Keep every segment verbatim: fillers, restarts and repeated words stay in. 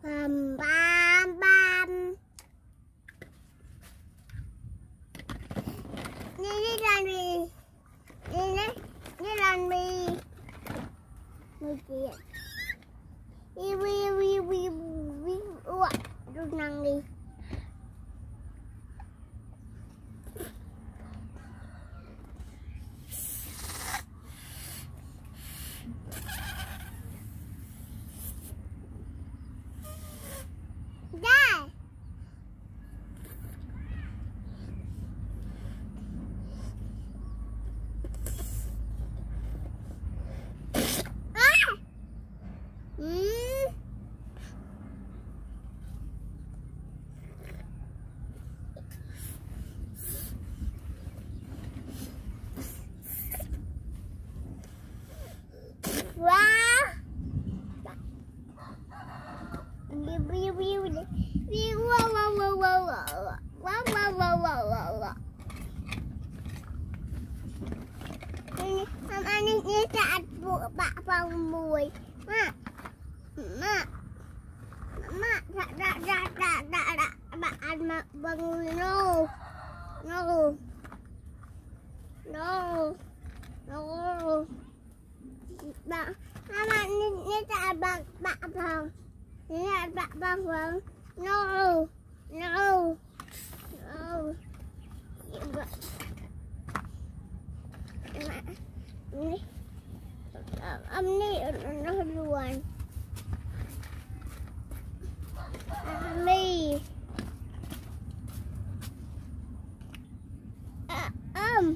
Bam bam bam. Đi đi làm gì? Đi đấy, đi làm gì? Người kia. Đi đi đi đi đi. Ủa, đừng năng đi. Đây. À. Ừ. Wow. Biu biu biu biu wow wow wow wow wow wow wow wow wow. Hôm anh đi đi chặt bộ bạ bằng mùi mà mà mà ra ra ra ra ra ra bạn mà bằng mùi no no no no bạn hôm anh đi đi chặt bạn bạn bằng Nè bạn bằng bằng no no no âm này nó luôn mi âm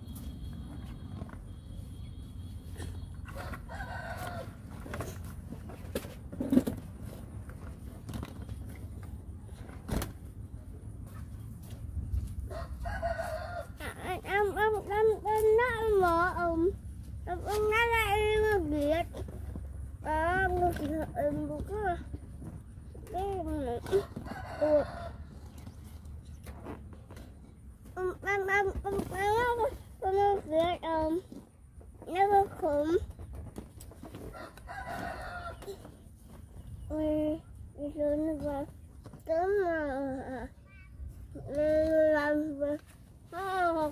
ông ông ông ông nó mở ông ông ông nó lại nghiệt à một cái một cái cái ủa ông ông ông ông nó nó nghiệt ông nó có khủng ui rồi nó vào tóm mà làm oh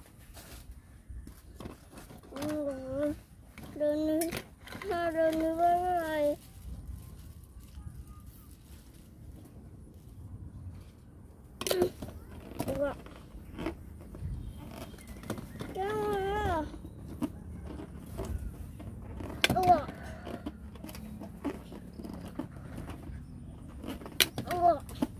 đừng đừng với rồi Ủa. Ủa. Ủa.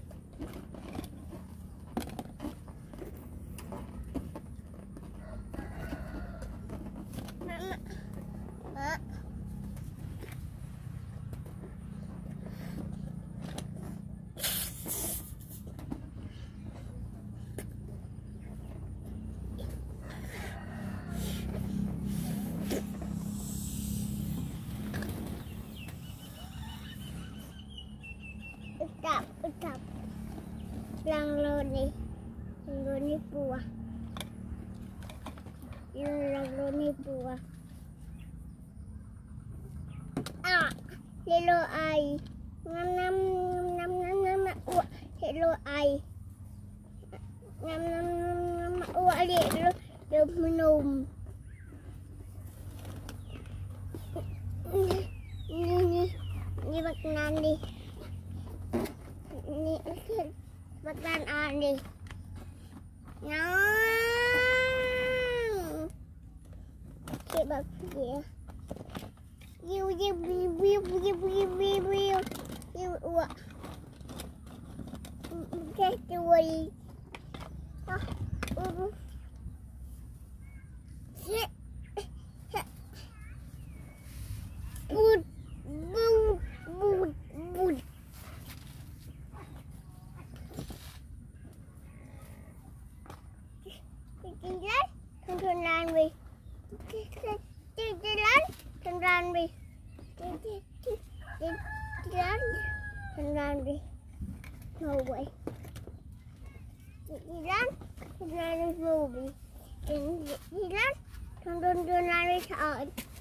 Cặp, cặp, lang lô đi, lô đi bùa, lang lô đi bùa, à, hello ai, năm năm năm năm năm năm, ủa, hello ai, năm năm năm năm, ủa, hello, hello minum, ni ni ni bạc nan đi. Ni bác đàn ăn đi nó cái bác kia yêu yêu yêu yêu yêu yêu yêu yêu yêu ủa cái chuối đó ừ bút bút bút bút đi lên thường thường làm gì đi đi lên thường làm gì đi đi đi đi lên thường làm gì ngồi vậy đi lên thường làm gì ngồi vậy đi lên thường thường thường làm gì sợ